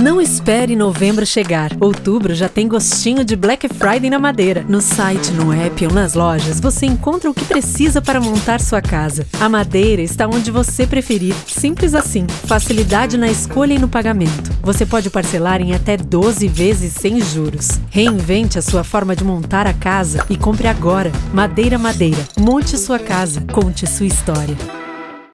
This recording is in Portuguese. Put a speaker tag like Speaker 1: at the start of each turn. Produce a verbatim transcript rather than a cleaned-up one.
Speaker 1: Não espere novembro chegar. Outubro já tem gostinho de Black Friday na Madeira. No site, no app ou nas lojas, você encontra o que precisa para montar sua casa. A Madeira está onde você preferir. Simples assim. Facilidade na escolha e no pagamento. Você pode parcelar em até doze vezes sem juros. Reinvente a sua forma de montar a casa e compre agora. Madeira Madeira. Monte sua casa. Conte sua história.